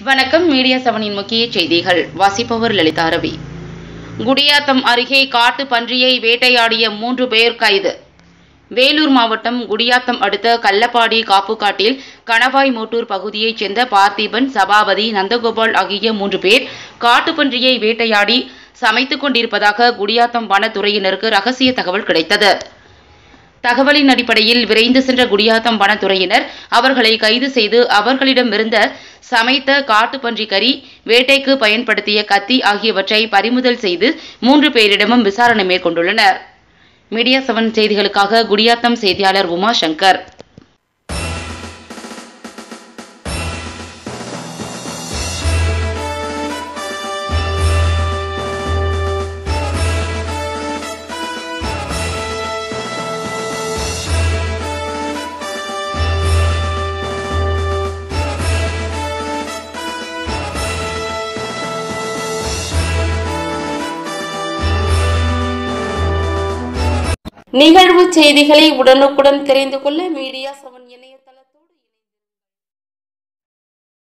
வணக்கம். மீடியா 7 முக்கிய செய்திகள் வாசிப்பவர் லலிதா ரவி. குடியாத்தம் அருகே காட்டு பன்றியை வேட்டையாடிய 3 பேர் கைது. வேலூர் மாவட்டம் குடியாத்தம் அடுத்த கள்ளப்பாடி காப்புக்காட்டில் கணவாய் மூட்டூர் பகுதியைச் சேர்ந்த பார்த்திபன், சபாபதி, நந்தகோபால் ஆகிய 3 பேர் காட்டுப்பன்றியை வேட்டையாடி சமைத்துக் கொண்டிருப்பதாக குடியாத்தம் வனத்துறையினருக்கு ரகசிய தகவல் கிடைத்தது. தகவலின் அடிப்படையில் விரைந்து சென்ற குடியாத்தம் வனத்துறையினர் அவர்களை கைது செய்து அவர்களிடமிருந்த சமைத்த காட்டுப்பன்றி கறி, வேட்டைக்கு பயன்படுத்திய கத்தி ஆகியவற்றை பறிமுதல் செய்து 3 பேரிடமும் விசாரணை மேற்கொண்டுள்ளனர். மீடியா 7 செய்திகளுக்காக குடியாத்தம் செய்தியாளர் உமா சங்கர். நிகழ்வு செய்திகளை உடனுக்குடன் தெரிந்து கொள்ள மீடியா 7 இணைய